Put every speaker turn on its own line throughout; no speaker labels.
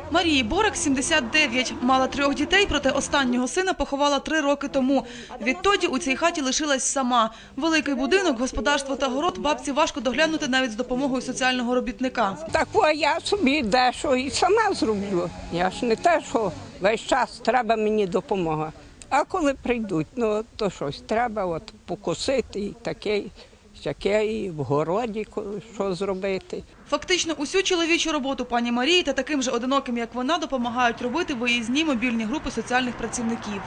Марії Борик 79. Мала 3 дітей, проте останнього сина поховала 3 роки тому. Відтоді у цій хаті лишилась сама. Великий будинок, господарство та город бабці важко доглянути навіть з допомогою соціального робітника.
Так я собі дещо і сама зроблю. Я ж не те, що весь час треба мені допомога. А коли прийдуть, то щось треба покосити і таке, і в городі що зробити.
Фактично усю чоловічу роботу пані Марії та таким же одиноким, як вона, допомагають робити виїзні мобільні групи соціальних працівників.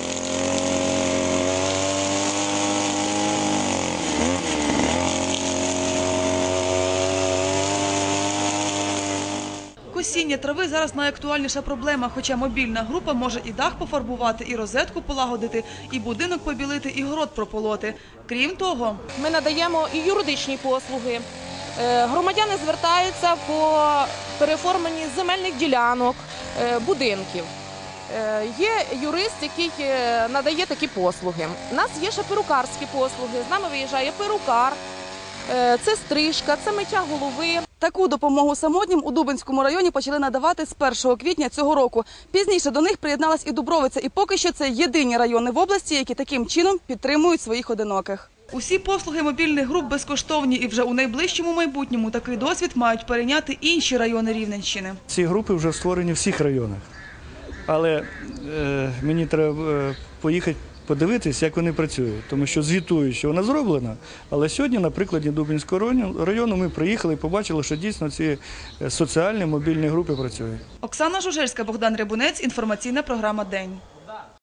Косіння трави зараз найактуальніша проблема, хоча мобільна група може і дах пофарбувати, і розетку полагодити, і будинок побілити, і город прополоти. Крім того,
ми надаємо і юридичні послуги. Громадяни звертаються по переоформленні земельних ділянок, будинків. Є юрист, який надає такі послуги. У нас є ще перукарські послуги, з нами виїжджає перукар, це стрижка, це миття голови.
Таку допомогу самотнім у Дубенському районі почали надавати з 1 квітня цього року. Пізніше до них приєдналась і Дубровиця, і поки що це єдині райони в області, які таким чином підтримують своїх одиноких. Усі послуги мобільних груп безкоштовні, і вже у найближчому майбутньому такий досвід мають перейняти інші райони Рівненщини.
Ці групи вже створені в всіх районах, але мені треба поїхати подивитись, як вони працюють, тому що звітують, що вона зроблена, але сьогодні на прикладі Дубенського району ми приїхали і побачили, що дійсно ці соціальні мобільні групи працюють.
Оксана Жужельська, Богдан Рябунець, інформаційна програма «День».